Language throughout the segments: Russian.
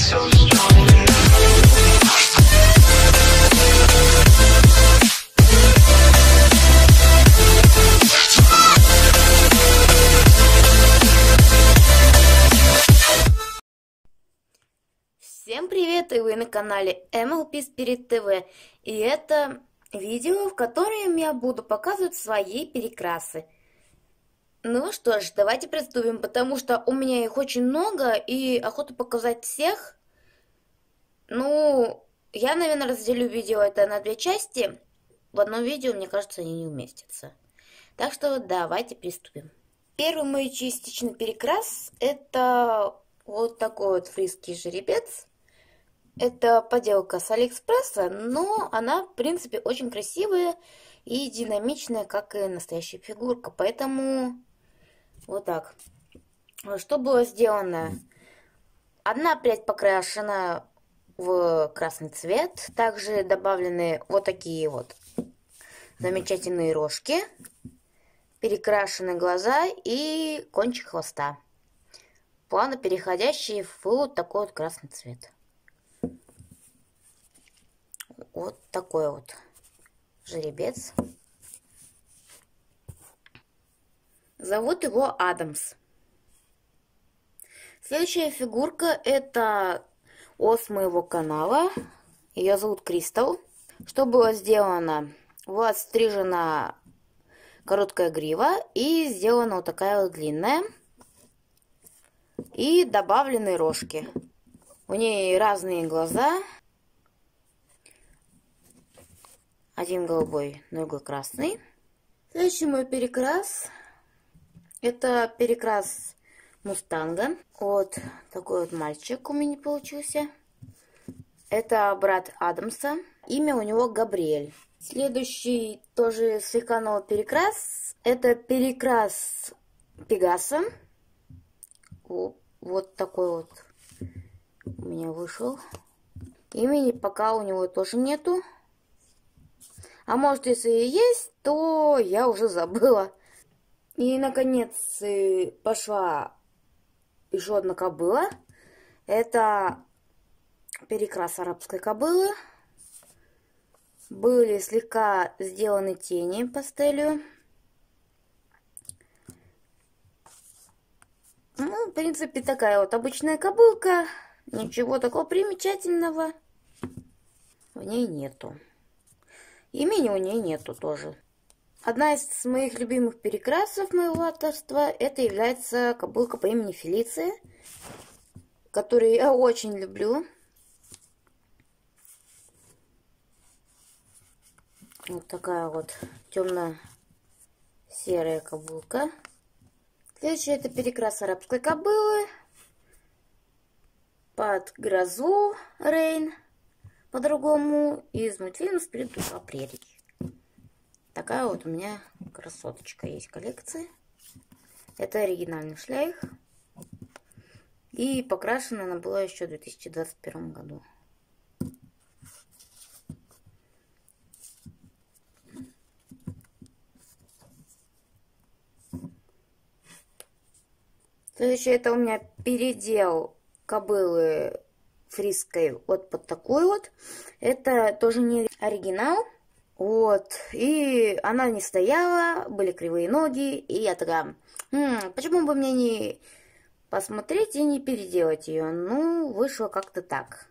Всем привет, и вы на канале MLP Spirit TV. И это видео, в котором я буду показывать свои перекрасы. Ну что ж, давайте приступим, потому что у меня их очень много, и охота показать всех. Ну, я, наверное, разделю видео это на две части. В одном видео, мне кажется, они не уместятся. Так что давайте приступим. Первый мой частичный перекрас — это вот такой вот фрисский жеребец. Это поделка с Алиэкспресса, но она, в принципе, очень красивая и динамичная, как и настоящая фигурка. Поэтому вот так. Что было сделано? Одна прядь покрашена в красный цвет. Также добавлены вот такие вот замечательные рожки. Перекрашены глаза и кончик хвоста. Плавно переходящий в вот такой вот красный цвет. Вот такой вот жеребец. Зовут его Адамс. Следующая фигурка — это ос моего канала. Ее зовут Кристал. Что было сделано? Вот стрижена короткая грива и сделана вот такая вот длинная. И добавлены рожки. У нее разные глаза. Один голубой, другой красный. Следующий мой перекрас — это перекрас мустанга. Вот такой вот мальчик у меня получился. Это брат Адамса. Имя у него Габриэль. Следующий тоже слегка новый перекрас — это перекрас Пегаса. Вот такой вот у меня вышел. Имени пока у него тоже нету. А может, если и есть, то я уже забыла. И, наконец, пошла еще одна кобыла. Это перекрас арабской кобылы. Были слегка сделаны тени пастелью. Ну, в принципе, такая вот обычная кобылка. Ничего такого примечательного в ней нету. Имени у нее нету тоже. Одна из моих любимых перекрасов моего авторства — это является кобылка по имени Фелиция, которую я очень люблю. Вот такая вот темно-серая кобылка. Следующий — это перекрас арабской кобылы под грозу Рейн. По-другому из мультфильма «Спирит душа прерий». Такая вот у меня красоточка есть в коллекции. Это оригинальный шлейх. И покрашена она была еще в 2021 году. Следующее — это у меня передел кобылы фрисской вот под такой вот. Это тоже не оригинал. Вот. И она не стояла, были кривые ноги. И я такая, почему бы мне не посмотреть и не переделать ее? Ну, вышло как-то так.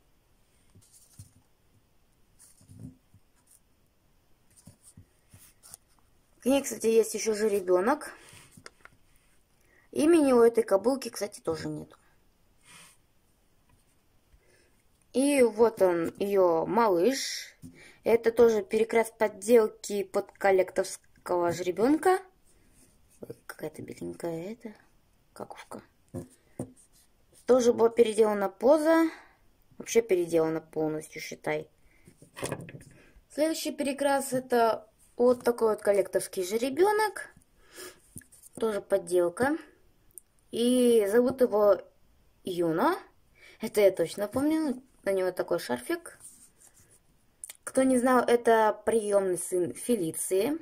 К ней, кстати, есть еще жеребенок. Имени у этой кобылки, кстати, тоже нет. И вот он, ее малыш. Это тоже перекрас подделки под коллекторского жеребенка. Какая-то беленькая это какушка. Тоже была переделана поза. Вообще переделана полностью, считай. Следующий перекрас — это вот такой вот коллекторский жеребенок. Тоже подделка. И зовут его Юно. Это я точно помню. На него такой шарфик. Кто не знал, это приемный сын Фелиции.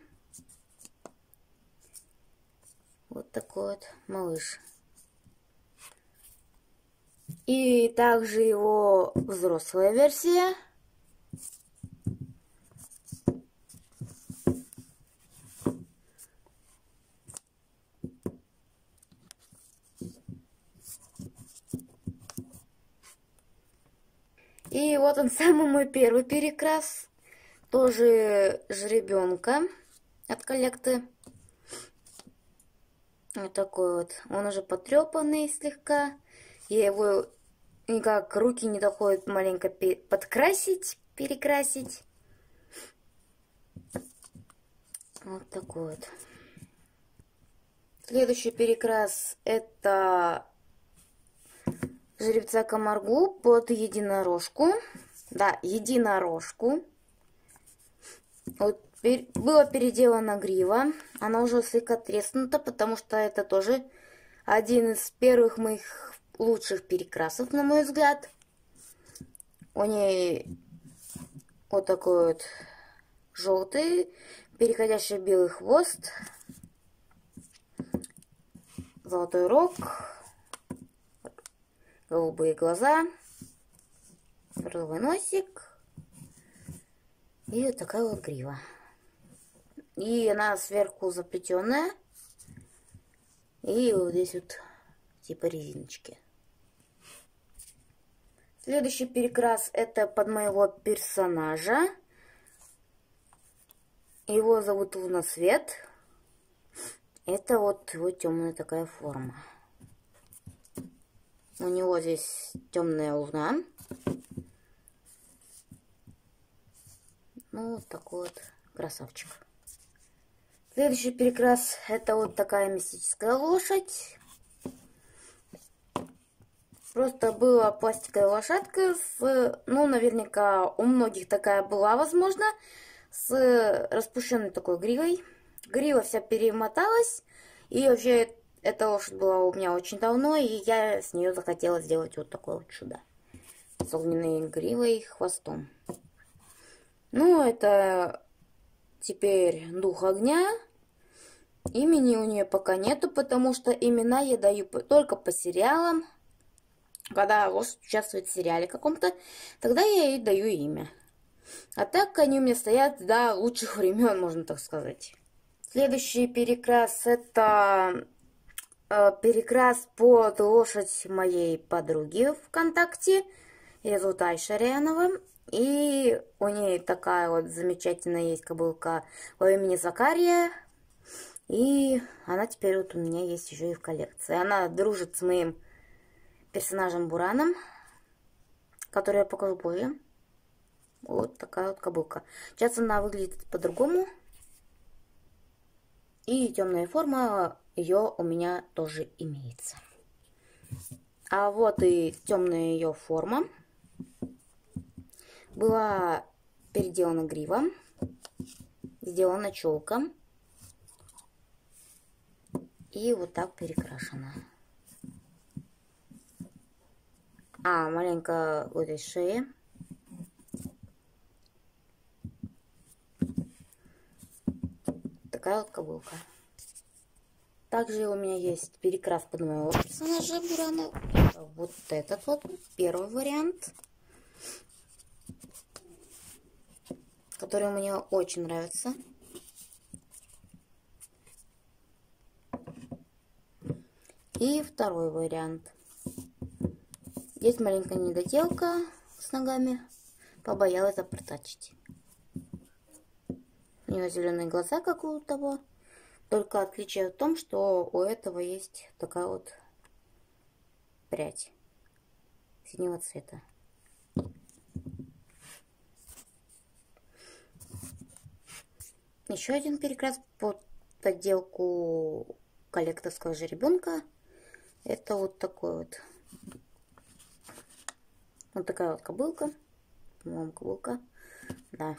Вот такой вот малыш. И также его взрослая версия. И вот он, самый мой первый перекрас. Тоже жеребенка от коллекты. Вот такой вот. Он уже потрепанный слегка. Я его никак руки не доходят маленько подкрасить, перекрасить. Вот такой вот. Следующий перекрас это жеребца Камаргу под единорожку. Да, единорожку. Вот была переделана грива. Она уже слегка треснута, потому что это тоже один из первых моих лучших перекрасов, на мой взгляд. У ней вот такой вот желтый, переходящий в белый хвост, золотой рог, голубые глаза, розовый носик и вот такая вот грива. И она сверху заплетенная. И вот здесь вот типа резиночки. Следующий перекрас это под моего персонажа. Его зовут Лунасвет. Это вот его темная такая форма. У него здесь темная луна. Ну, вот такой вот красавчик. Следующий перекрас это вот такая мистическая лошадь. Просто была пластиковая лошадка с, ну, наверняка у многих такая была, возможно, с распущенной такой гривой. Грива вся перемоталась, и вообще эта лошадь была у меня очень давно, и я с нее захотела сделать вот такое вот чудо. С огненной гривой и хвостом. Ну, это теперь дух огня. Имени у нее пока нету, потому что имена я даю только по сериалам. Когда лошадь участвует в сериале каком-то, тогда я ей даю имя. А так они у меня стоят до лучших времен, можно так сказать. Следующий перекрас это перекрас под лошадь моей подруги ВКонтакте. Ее зовут Айша Рянова. И у нее такая вот замечательная есть кобылка по имени Закария. И она теперь вот у меня есть еще и в коллекции. Она дружит с моим персонажем Бураном, который я покажу позже. Вот такая вот кобылка. Сейчас она выглядит по-другому. И темная форма ее у меня тоже имеется. А вот и темная ее форма. Была переделана грива. Сделана челка. И вот так перекрашена. Маленько вот здесь шея. Такая вот кобылка. Также у меня есть перекрас под моего персонажа Бурана. Вот этот вот первый вариант, который мне очень нравится. И второй вариант. Есть маленькая недоделка с ногами. Побоялась запротачить. У нее зеленые глаза, как у того. Только отличие в том, что у этого есть такая вот прядь синего цвета. Еще один перекрас под подделку коллекторского жеребенка. Это вот такой вот. Вот такая вот кобылка. По-моему, кобылка. Да.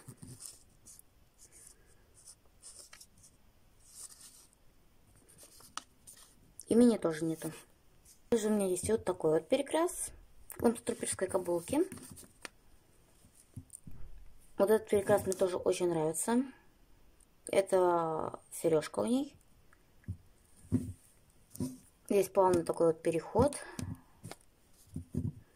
Имени тоже нету. Также у меня есть вот такой вот перекрас контртруперской кобылки. Вот этот перекрас мне тоже очень нравится. Это сережка у ней. Здесь плавный такой вот переход.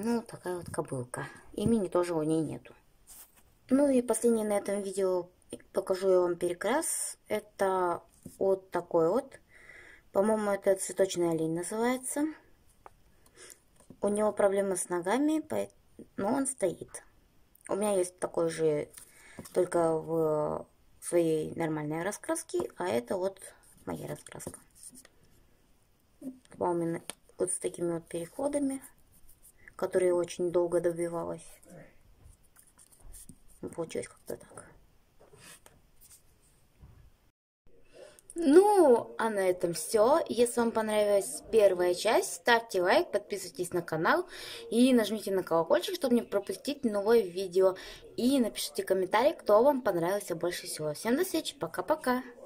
Ну, такая вот кобылка. Имени тоже у ней нету. Ну и последний на этом видео покажу я вам перекрас. Это вот такой вот. По-моему, это цветочный олень называется. У него проблемы с ногами, но он стоит. У меня есть такой же, только в своей нормальной раскраске, а это вот моя раскраска. Именно вот с такими вот переходами, которые очень долго добивалась. Получилось как-то так. Ну, а на этом все. Если вам понравилась первая часть, ставьте лайк, подписывайтесь на канал и нажмите на колокольчик, чтобы не пропустить новое видео. И напишите комментарий, кто вам понравился больше всего. Всем до встречи, пока-пока!